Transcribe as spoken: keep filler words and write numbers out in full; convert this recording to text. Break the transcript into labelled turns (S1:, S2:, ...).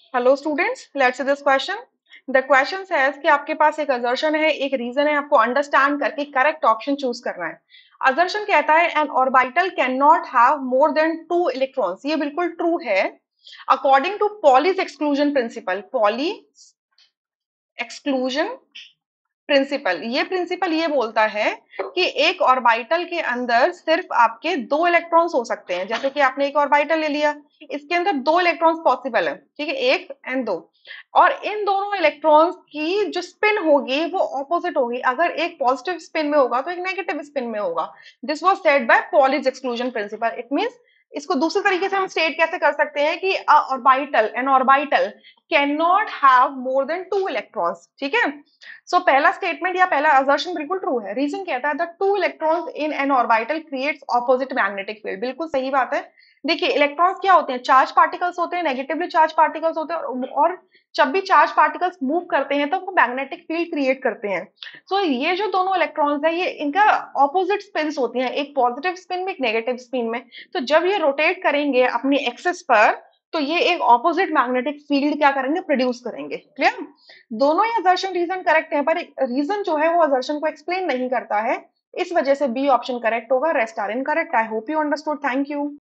S1: Hello students, let's see this question. The question says कि आपके पास एक असर्शन है, एक रीजन है, आपको अंडरस्टैंड करके करेक्ट ऑप्शन चूज करना है। असर्शन कहता है an orbital can not have more than two electrons. ये बिल्कुल ट्रू है according to Pauli's exclusion principle. Pauli exclusion principle, ये प्रिंसिपल ये बोलता है कि एक ऑर्बिटल के अंदर सिर्फ आपके दो इलेक्ट्रॉन्स हो सकते हैं। जैसे कि आपने एक ऑर्बिटल ले लिया, इसके अंदर दो इलेक्ट्रॉन्स पॉसिबल है, ठीक है, एक एंड दो। और इन दोनों इलेक्ट्रॉन्स की जो स्पिन होगी वो ऑपोजिट होगी। अगर एक पॉजिटिव स्पिन में होगा तो एक नेगेटिव स्पिन में होगा। This was said by Pauli's exclusion principle. It means इसको दूसरे तरीके से हम स्टेट कैसे कर सकते हैं कि a orbital an orbital can not have more than two electrons, ठीक है। सो so, पहला स्टेटमेंट या पहला असर्शन बिल्कुल ट्रू है। रीजन कहता है the two electrons in an orbital creates opposite magnetic field. बिल्कुल सही बात है। देखिए, इलेक्ट्रॉन्स क्या होते हैं? चार्ज पार्टिकल्स होते हैं, नेगेटिवली चार्ज पार्टिकल्स होते हैं। और, और जब भी चार्ज पार्टिकल्स मूव करते हैं तो वो मैग्नेटिक फील्ड क्रिएट करते हैं। सो so, ये जो दोनों इलेक्ट्रॉन्स है, ये इनका ऑपोजिट स्पिन होती हैं, एक पॉजिटिव स्पिन में, एक नेगेटिव स्पिन में। तो जब ये रोटेट करेंगे अपनी एक्सिस पर, तो ये एक ऑपोजिट मैग्नेटिक फील्ड क्या करेंगे? प्रोड्यूस करेंगे। क्लियर? दोनों ही असर्शन रीजन करेक्ट है, पर रीजन जो है वो असर्शन को एक्सप्लेन नहीं करता है। इस वजह से बी ऑप्शन करेक्ट होगा, rest are incorrect. I hope you understood. Thank you.